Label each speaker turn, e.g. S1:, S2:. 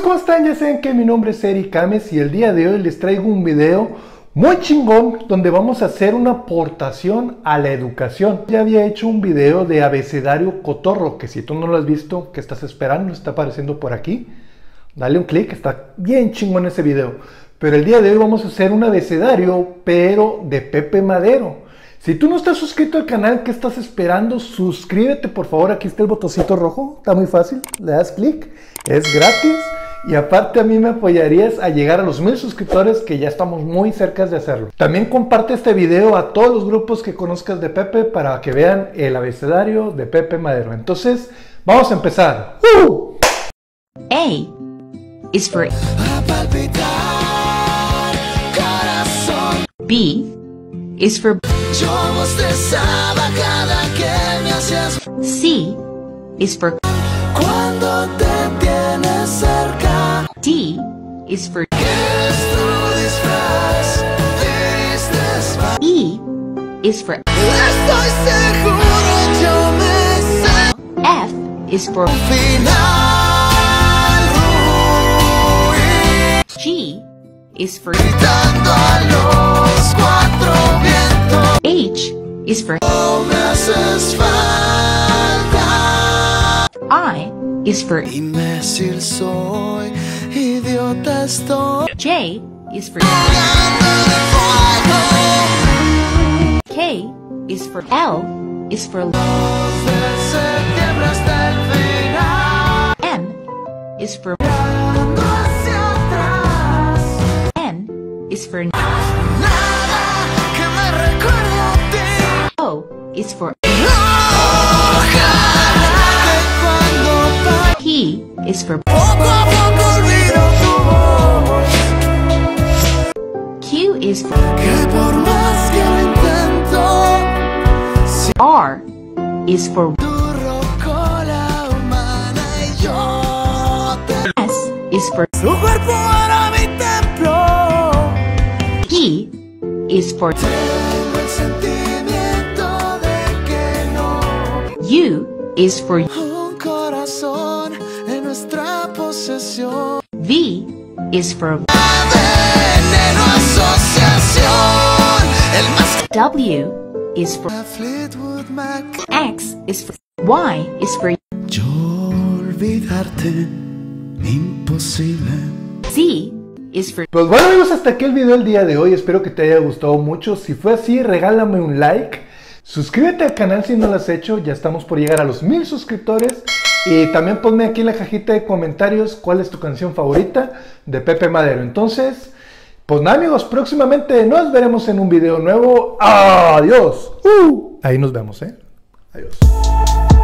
S1: ¿cómo están? Ya saben que mi nombre es Eric Ames y el día de hoy les traigo un video muy chingón donde vamos a hacer una aportación a la educación. Ya había hecho un video de abecedario cotorro, que si tú no lo has visto, ¿qué estás esperando? Está apareciendo por aquí. Dale un clic, está bien chingón ese video. Pero el día de hoy vamos a hacer un abecedario, pero de Pepe Madero. Si tú no estás suscrito al canal, ¿qué estás esperando? Suscríbete, por favor. Aquí está el botoncito rojo. Está muy fácil. Le das clic. Es gratis. Y aparte a mí me apoyarías a llegar a los 1000 suscriptores, que ya estamos muy cerca de hacerlo. También comparte este video a todos los grupos que conozcas de Pepe para que vean el abecedario de Pepe Madero. Entonces, vamos a empezar.
S2: A is for B is for
S3: Yo bostezaba cada que me hacías
S2: C is for
S3: cuando te tienes cerca.
S2: D is for
S3: ¿Qué es tu disfraz? Dices va.
S2: E is for
S3: Estoy seguro, yo me sé.
S2: F is for
S3: Final ruin,
S2: G is for
S3: gritando a los cuatro vientos.
S2: H is for
S3: No me haces falta.
S2: I is for
S3: Imbécil soy, idiota estoy.
S2: J is for
S3: Jugando de fuego.
S2: K is for L is for
S3: Desde septiembre hasta el final.
S2: M is for
S3: Mirando hacia atrás.
S2: N is for
S3: Nada que me recuerde a ti.
S2: O is for
S3: Ojalá que cuando
S2: P is for
S3: poco a poco olvido tu voz.
S2: Q is for
S3: Que por más que lo intento,
S2: R is for
S3: tu rocola humana y yo te...
S2: S is for
S3: Tu cuerpo era mi templo.
S2: P is for
S3: Tengo el sentimiento de que no.
S2: U is for
S3: Un corazón en nuestra posesión.
S2: V is for
S3: Veneno asociación. El más
S2: W is for
S3: Fleetwood Mac.
S2: X is for Y is for
S3: Yo olvidarte, imposible.
S2: Z is for
S1: Pues bueno amigos, hasta aquí el video del día de hoy. Espero que te haya gustado mucho. Si fue así, regálame un like. Suscríbete al canal si no lo has hecho. Ya estamos por llegar a los 1000 suscriptores. Y también ponme aquí en la cajita de comentarios cuál es tu canción favorita de Pepe Madero. Entonces, pues nada amigos, próximamente nos veremos en un video nuevo. ¡Adiós! Ahí nos vemos, Adiós.